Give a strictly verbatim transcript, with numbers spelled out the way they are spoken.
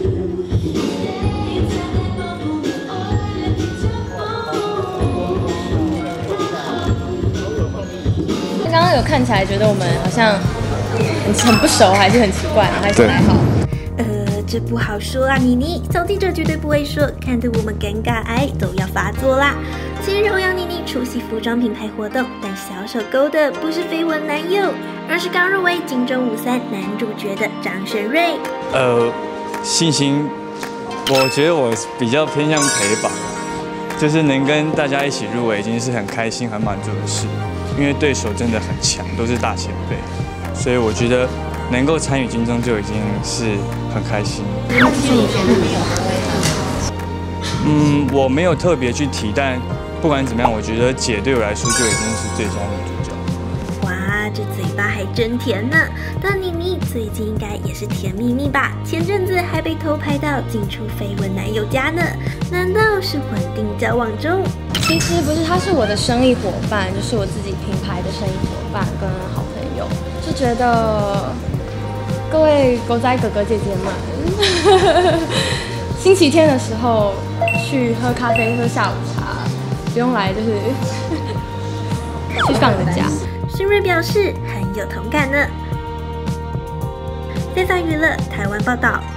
刚刚有看起来觉得我们好像很不熟，还是很奇怪，还是还好。 呃，这不好说啊，妮妮，小记者绝对不会说，看得我们尴尬癌都要发作啦。其实欧阳妮妮出席服装品牌活动，但小手勾的不是绯闻男友，而是刚入围金钟五三男主角的张轩睿。 呃，信心，我觉得我比较偏向陪吧，就是能跟大家一起入围，已经是很开心、很满足的事。因为对手真的很强，都是大前辈，所以我觉得能够参与金钟就已经是很开心。 你们其实以前没有入围吗？ 嗯，我没有特别去提，但不管怎么样，我觉得姐对我来说就已经是最佳女主角。 哇，这嘴巴还真甜呢！但妮妮最近应该也是甜蜜蜜吧？前阵子还被偷拍到进出绯闻男友家呢，难道是稳定交往中？ 其实不是，他是我的生意伙伴，就是我自己品牌的生意伙伴跟好朋友，就觉得各位狗仔哥哥姐姐们，星期天的时候去喝咖啡、喝下午茶，不用来就是去放个假。 轩睿表示很有同感呢。非凡娱乐台湾报道。